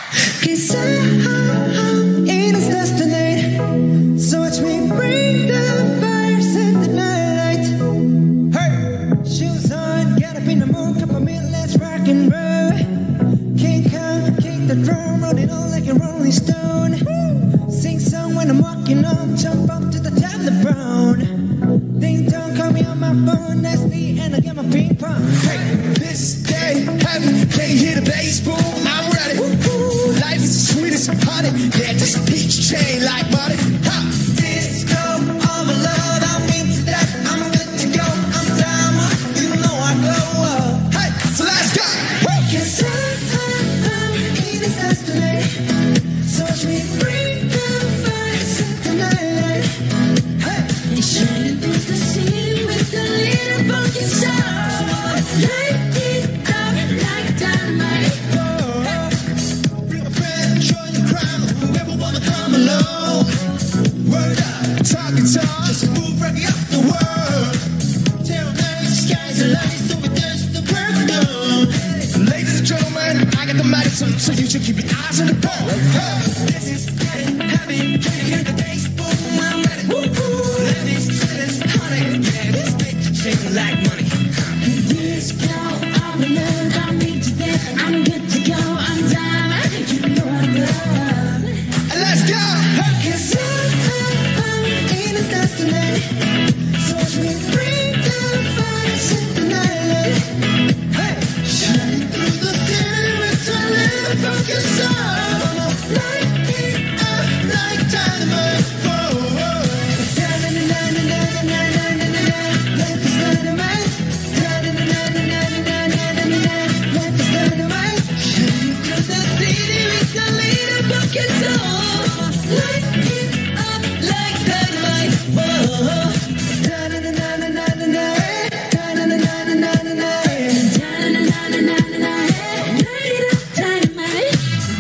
'Cause I'm in its destiny. So watch me bring the fire, set the night. Hey, shoes on, get up in the mood, cup of milk, let's rock and roll. King Kong, kick the drum, rolling on like a rolling stone. Sing song when I'm walking on, jump up to the top of the brown. Ding dong, call me on my phone, that's me, and I got my ping pong. Hey, this day, heaven, can you hear the bass boom? I'm ready. Woo-hoo. Life is the sweetest honey. Yeah, this peach chain like money. Ha! Disco, all my love, I'm into that. I'm good to go, I'm down, you know I go up. Hey, so let's go. Woo! 'Cause I'm in its destiny. So watch me bring the fire, set the night. Hey, and shining through the city with a little funky sound. Light it up like dynamite. Bring a friend, join the crowd. Whoever wanna come along. Word up, talking talk. Just move right up the world. Tell them the sky's the limit, so it does the work done. Ladies and gentlemen, I got the mic, so you should keep your eyes on the ball. This is getting heavy. Can you hear the bass boom? I'm ready. Woo-hoo. Let me sit this honey. Yeah, this bitch is shaking like money. Disco, all in love, I'm into that. I'm good to go, I'm down. You know I love. Let's go. 'Cause I'm in its destiny. So watch me bring the fire, set the night. Hey, shining through the city with a little funky sound. Light it up like dynamite. Whoa, whoa. Da-na-na-na-na-na-na-na-na-na. Life is dynamite. Da-na-na-na-na-na-na-na-na. Life is dynamite. Shining through the city with a little funky sound. Light it up like dynamite. Whoa. Da-na-na-na-na-na-na. Da-na-na-na-na-na-na. Da-na-na-na-na-na-na. Light it up dynamite.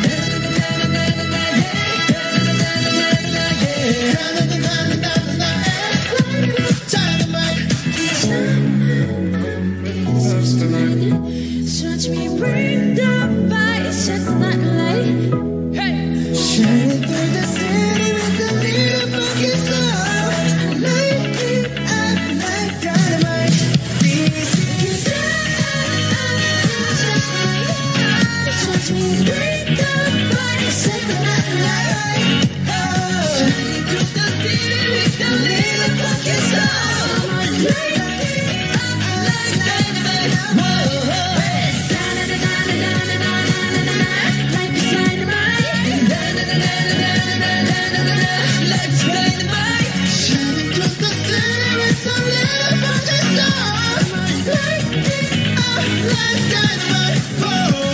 Watch me bring the fire, set the night light. Hey, shining through the city with a little funky sound. Light it up like dynamite. This is watch me bring the fire, set the night light. Shining through the city with a little funky sound. Light it up like dynamite. Whoa. Like dynamite. Whoa.